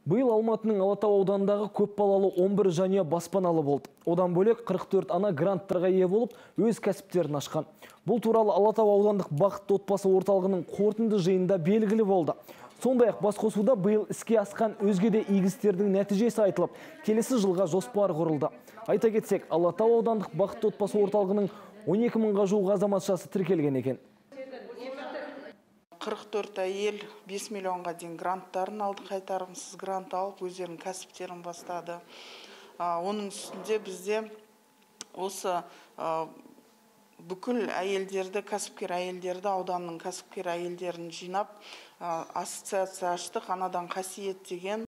Биыл Алматының Алатау ауданындағы көп балалы 11 жанұя баспаналы болды. Одан бөлек 44 ана гранттарға ие болып, өз кәсіптерін ашқан. Бұл туралы Алатау аудандық бақытты отбасы орталығының қорытынды жиынында белгілі болды. Сондай-ақ басқосуда биыл іске асқан өзге де игі істердің нәтижесі айтылып, келесі жылға жоспар құрылды. Айта кетсек, Алатау аудандық бақытты отбасы орталығының 12 мыңға жуық азаматшасы тіркелген екен. 44 әйел 5 миллионға дейін гранттарын алды, қайтарымсыз грант алып, өздерінің кәсіптерін бастады. Оның үстінде бізде осы бүкіл әйелдерді, кәсіпкер әйелдерді, ауданның кәсіпкер әйелдерін жинап, ассоциация аштық, анадан қасиет деген